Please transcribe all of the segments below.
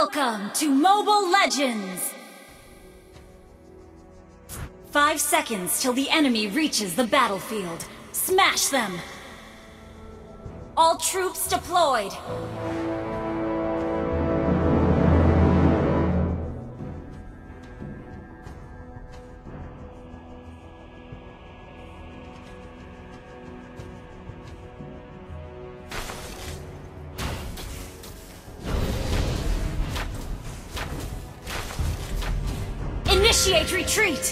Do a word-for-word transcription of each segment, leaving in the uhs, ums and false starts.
Welcome to Mobile Legends! Five seconds till the enemy reaches the battlefield. Smash them! All troops deployed! Initiate retreat!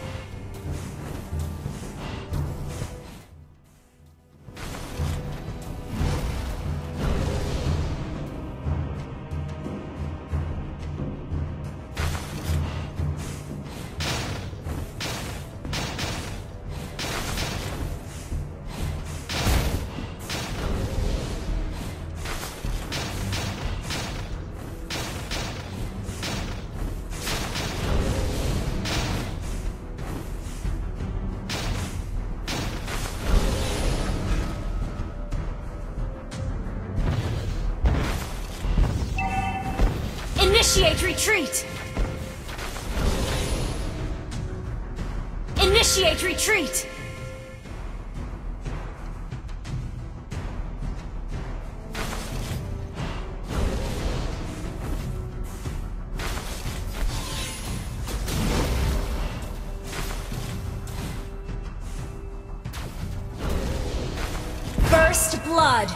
Initiate retreat! Initiate retreat! First blood!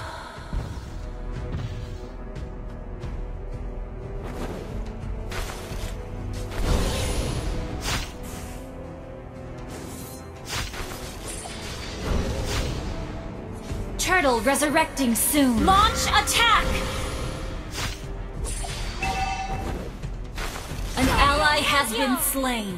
Turtle resurrecting soon. Launch attack! An ally has been slain.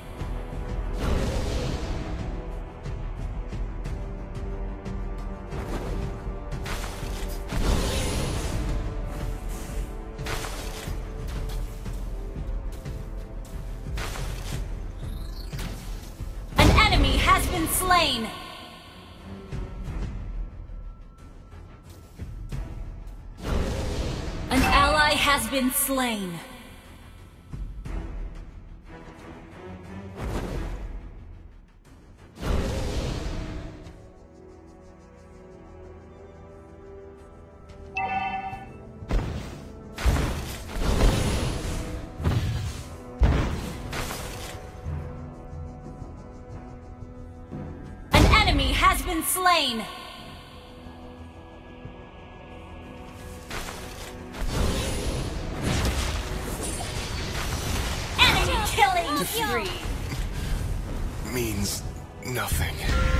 An enemy has been slain. Has been slain. An enemy has been slain. Defeat means nothing.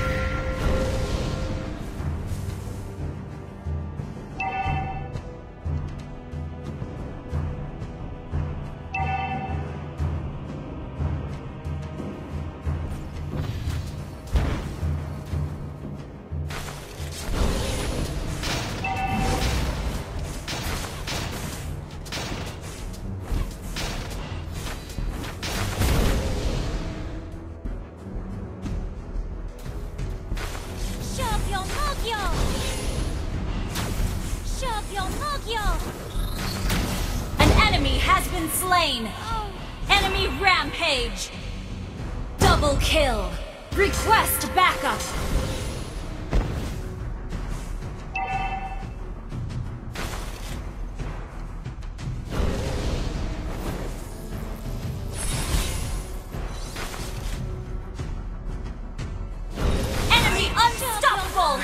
An enemy has been slain. Enemy rampage. Double kill. Request backup. Enemy unstoppable.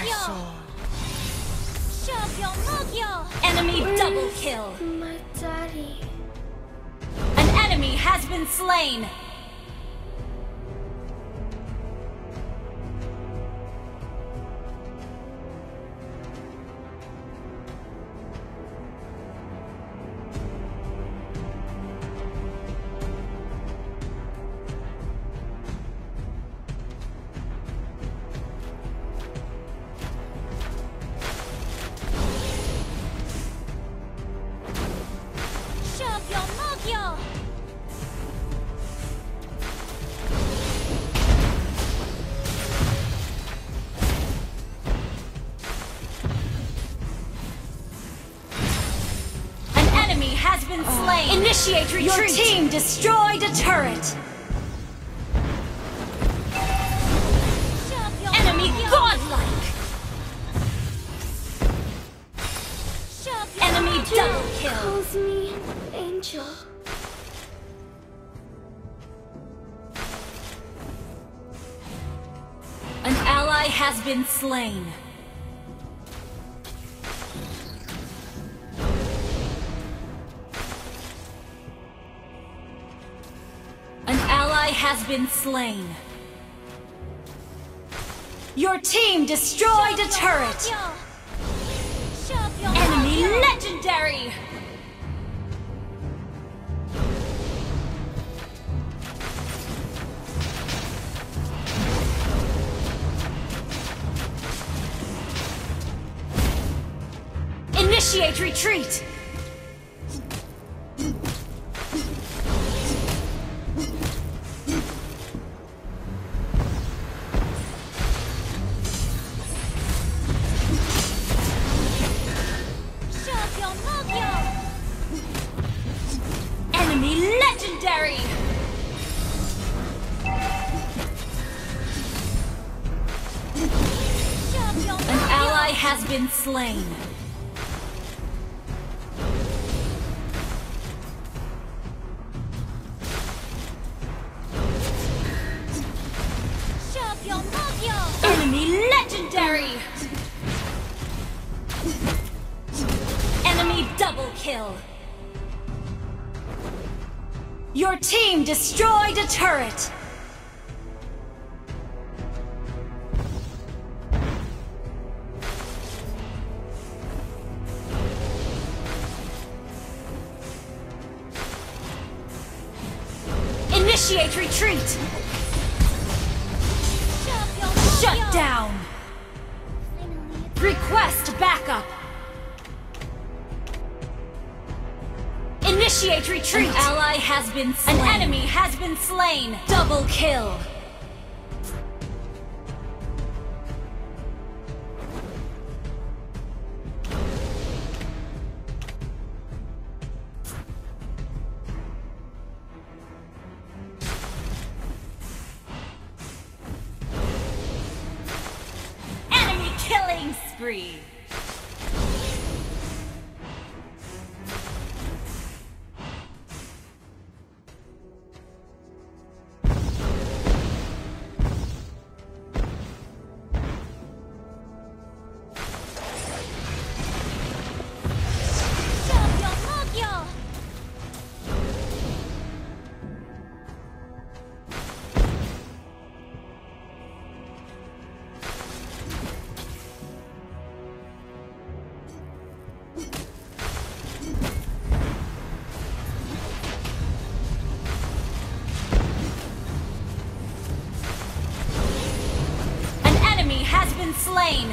Enemy double kill. My daddy. An enemy has been slain. slain! Initiate retreat! Your team destroyed a turret! Enemy godlike! Enemy double kill! Calls me Angel. An ally has been slain. An ally has been slain. Your team destroyed a turret. Enemy legendary. Initiate retreat! Enemy legendary! An ally has been slain. Enemy legendary! Enemy double kill! Your team destroyed a turret! Initiate retreat! Shut down! Request backup! Initiate retreat! An ally has been slain. An enemy has been slain! Double kill! Killing spree! Slain.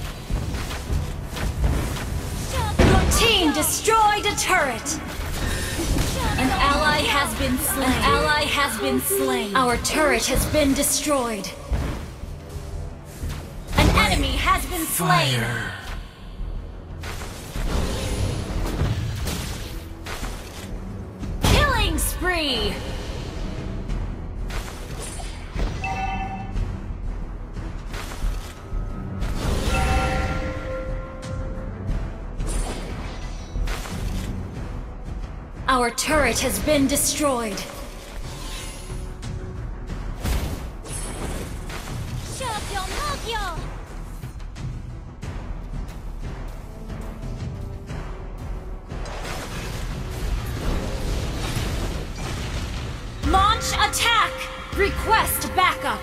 Your team destroyed a turret. An ally has been slain. An ally has been slain. Our turret has been destroyed. An enemy has been slain. Fire. Killing spree. Our turret has been destroyed. Launch attack! Request backup!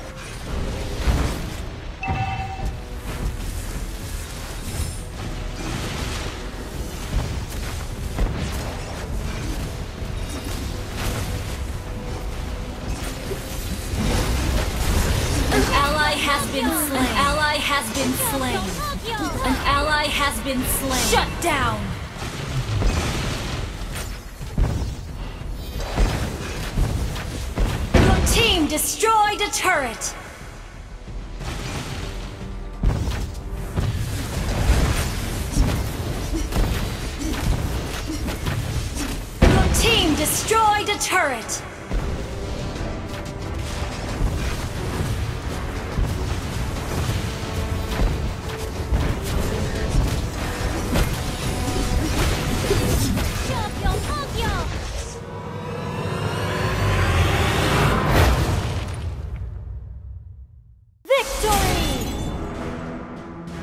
Has been slain. An ally has been slain. An ally has been slain. Shut down! Your team destroyed a turret! destroyed a turret!